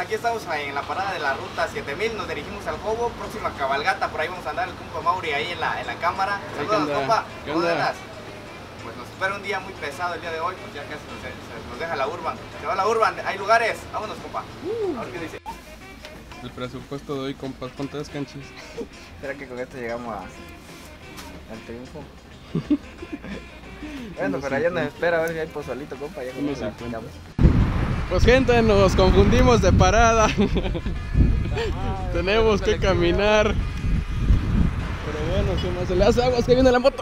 aquí estamos en la parada de la ruta 7000, nos dirigimos al Jobo, próxima cabalgata, por ahí vamos a andar el compa Mauri ahí en la cámara. Saludos, compa, ¿cómo andas? Pues nos espera un día muy pesado el día de hoy, pues ya casi nos deja la Urban. Se va la Urban, hay lugares, vámonos, compa. A ver qué dice. El presupuesto de hoy, compas, ¿cuántas canchis? ¿Será que con esto llegamos al triunfo? Bueno, pero allá nos espera a ver si hay pozolito, compa, ya con eso. Pues gente, nos confundimos de parada. Tenemos que caminar. Pero bueno, ¿qué más se le hace? Aguas que viene la moto.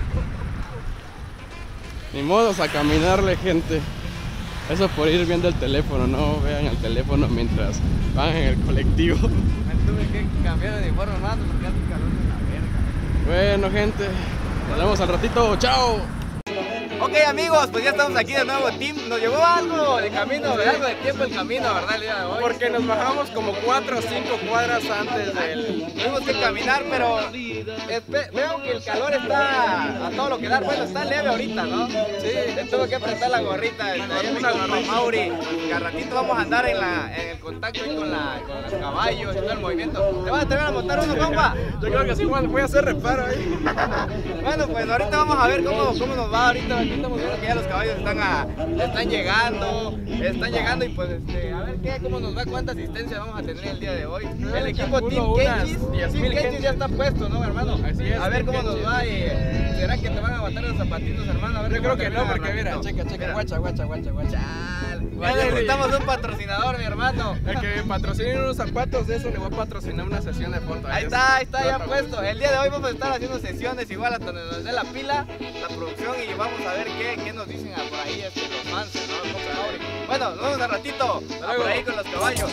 Ni modos a caminarle, gente. Eso por ir viendo el teléfono, no vean el teléfono mientras van en el colectivo. Me tuve que cambiar de uniforme, hermano, porque hace calor de la verga. Bueno, gente, nos vemos al ratito. ¡Chao! Ok, amigos, pues ya estamos aquí de nuevo, team. Nos llevó algo de camino, algo de tiempo el camino, ¿verdad? El día de hoy. Porque nos bajamos como 4 o 5 cuadras antes del... Tuvimos que caminar, pero veo que el calor está a todo lo que da. Bueno, está leve ahorita, ¿no? Sí. Le tuve que apretar la gorrita. Ahí con Mauri. Que al ratito vamos a andar en el contacto ahí con los caballos y todo el movimiento. ¿Te vas a atrever a montar uno, compa? Yo creo que sí, bueno, voy a hacer reparo ahí. Bueno, pues ahorita vamos a ver cómo nos va. Ahorita estamos viendo que ya los caballos están llegando y pues a ver cómo nos va, cuánta asistencia vamos a tener el día de hoy. El equipo Team Kenchis ya está puesto, ¿no, hermano? Así es. A ver cómo nos va y ¿será que te van a matar los zapatitos, hermano? A ver, yo creo que no, porque mira, checa, guacha. Ya necesitamos un patrocinador, mi hermano. El que patrocine unos zapatos de eso le voy a patrocinar una sesión de fotos. Ahí está ya puesto. El día de hoy vamos a estar haciendo sesiones igual hasta donde nos dé la pila, la producción, y vamos a ver qué nos dicen por ahí los fans, ¿no? Bueno, nos vemos al ratito por ahí con los caballos.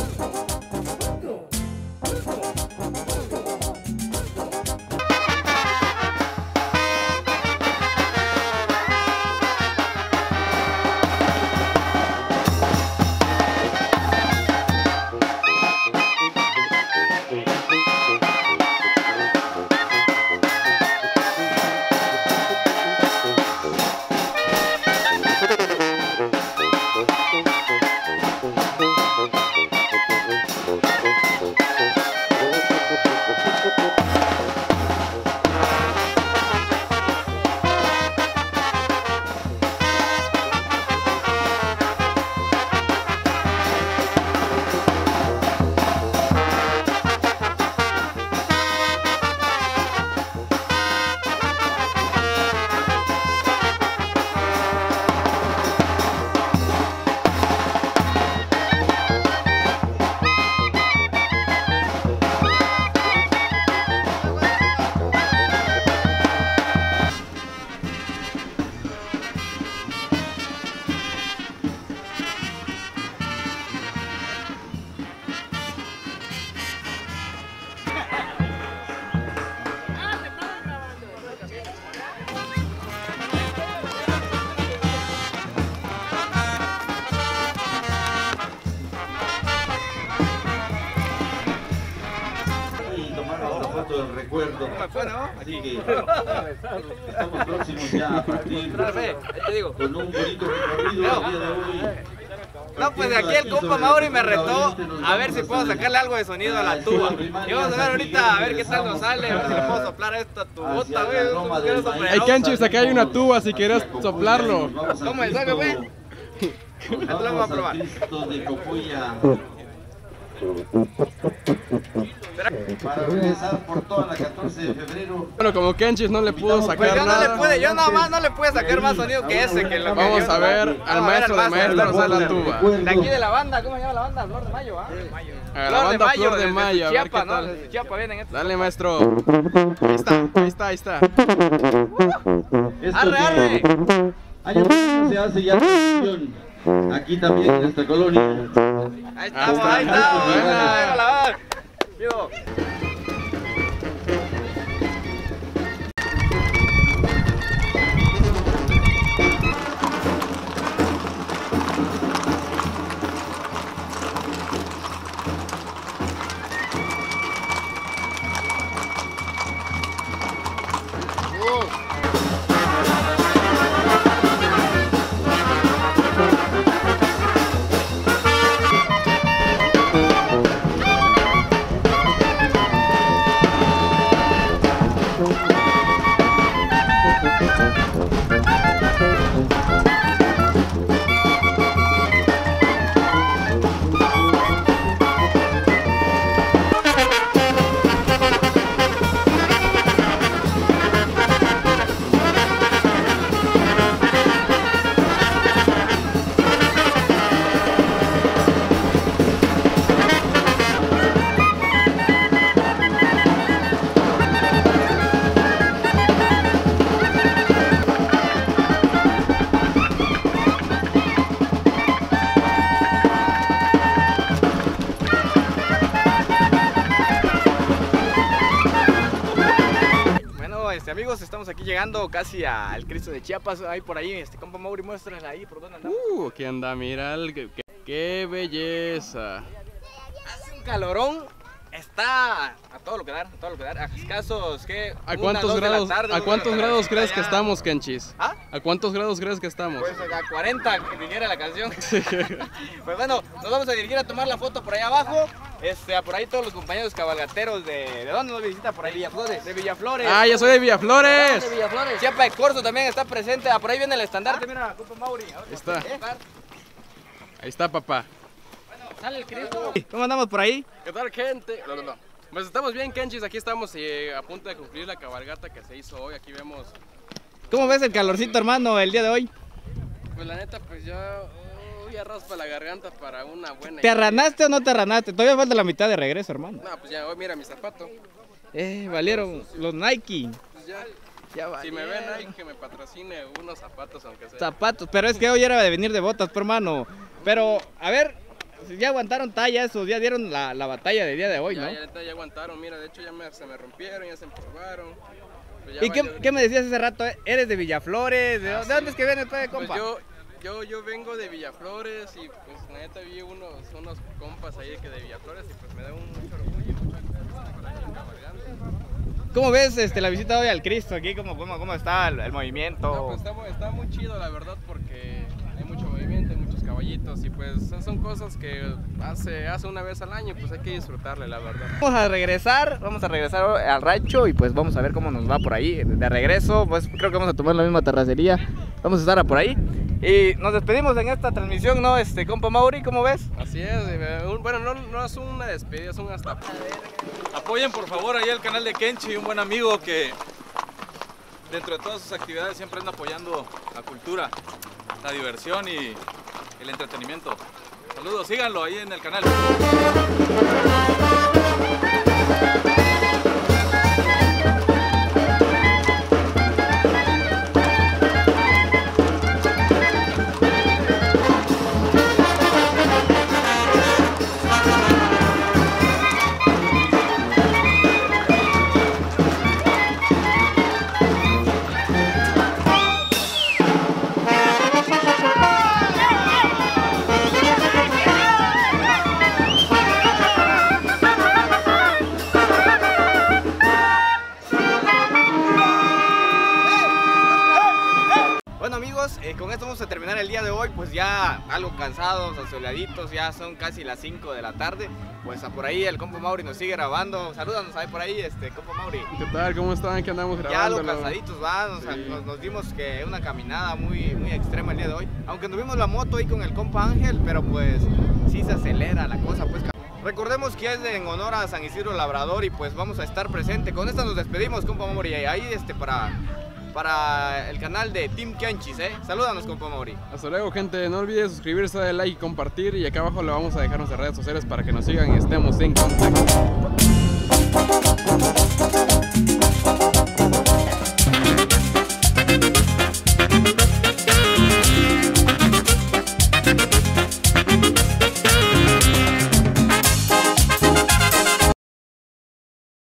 El recuerdo. Así que estamos próximos ya a partir con un bonito recorrido el día de hoy. No, pues de aquí el compa Mauri me retó a ver si puedo sacarle algo de sonido a la tuba. Y vamos a ver ahorita a ver qué tal nos sale, a ver si le puedo soplar a esta tubota, güey. Hay canchis, acá hay una tuba si quieres soplarlo. ¿Cómo es? ¿Sabe, güey? Esto lo vamos a probar. Para regresar por toda la 14 de febrero. Bueno, como Kenchis no le pudo sacar nada. Yo nada no le pude sacar más sonido que ese. Que vamos a ver al maestro de maestros de la tuba. De aquí de la banda, ¿cómo se llama la banda? Flor de Mayo, ¿ah? La banda Flor de Mayo, a ver qué tal. Desde Chiapas vienen estos. Dale, maestro. Ahí está. ¡Arre! Año se hace ya la aquí también en esta colonia. Ahí estamos. Buena. amigos, estamos aquí llegando casi al Cristo de Chiapas. Ahí por ahí, compa Mauri, muéstrala ahí por dónde andamos. Aquí anda, mira, qué belleza. Hace un calorón, está a todo lo que dar, a escasos, ¿qué? ¿A cuántos grados, ¿a cuántos grados crees que estamos, Kenchis? ¿Ah? ¿A cuántos grados crees que estamos? Pues a 40, que dijera la canción. Pues bueno, nos vamos a dirigir a tomar la foto por ahí abajo. Por ahí todos los compañeros cabalgateros ¿de dónde nos visita? Por ahí. Villaflores. De Villaflores. ¡Ah, yo soy de Villaflores! De Villaflores. Chiapa de Corzo también está presente. Por ahí viene el estandarte, mira, compa Mauri. Ahí está. Ahí está, papá. Sale el Cristo. ¿Cómo andamos por ahí? ¿Qué tal, gente? No. Pues estamos bien, Kenchis. Aquí estamos a punto de concluir la cabalgata que se hizo hoy. Aquí vemos. ¿Cómo ves el calorcito, hermano, el día de hoy? Pues la neta, pues ya raspa la garganta para una buena. ¿Te arranaste o no te arranaste? Todavía falta la mitad de regreso, hermano. No, pues ya hoy mira mi zapato. Valieron los Nike. Pues ya. Ya Si me ven ahí, que me patrocine unos zapatos, aunque sea. Zapatos, pero es que hoy era de venir de botas, pues, hermano. Pero, a ver, ya aguantaron talla esos, ya dieron la batalla del día de hoy, ¿no? Ya aguantaron, mira, de hecho ya se me rompieron, ya se empolvaron. Pues ¿Y qué me decías hace rato? ¿Eres de Villaflores? ¿De dónde es que vienes, pues, compa? Pues yo vengo de Villaflores y pues la neta vi unos compas ahí que de Villaflores y pues me da mucho orgullo. ¿Cómo ves la visita hoy al Cristo aquí? ¿Cómo está el movimiento? No, pues está muy chido, la verdad, porque hay mucho movimiento, hay muchos caballitos y pues son cosas que hace una vez al año, pues hay que disfrutarle, la verdad. Vamos a regresar al rancho y pues vamos a ver cómo nos va por ahí. De regreso, pues creo que vamos a tomar la misma terracería, vamos a estar por ahí. Y nos despedimos en esta transmisión, ¿no? Compa Mauri, ¿cómo ves? Así es, bueno, no es una despedida, es un hasta. Apoyen por favor ahí el canal de Kenchi, un buen amigo que dentro de todas sus actividades siempre anda apoyando la cultura, la diversión y el entretenimiento. Saludos, síganlo ahí en el canal. Con esto vamos a terminar el día de hoy, pues ya algo cansados, asoleaditos, ya son casi las 5 de la tarde. Pues por ahí el compa Mauri nos sigue grabando. Salúdanos ahí por ahí, compa Mauri. ¿Qué tal? ¿Cómo están? ¿Qué andamos grabando? Ya algo cansaditos, nos dimos que una caminada muy extrema el día de hoy. Aunque tuvimos la moto ahí con el compa Ángel, pero pues sí se acelera la cosa, pues. Recordemos que es en honor a San Isidro Labrador y pues vamos a estar presente. Con esta nos despedimos, compa Mauri. Ahí para el canal de Team Kenchis, Salúdanos, compa Mauri. Hasta luego, gente. No olvides suscribirse, darle like y compartir. Y acá abajo le vamos a dejar nuestras redes sociales para que nos sigan y estemos en contacto.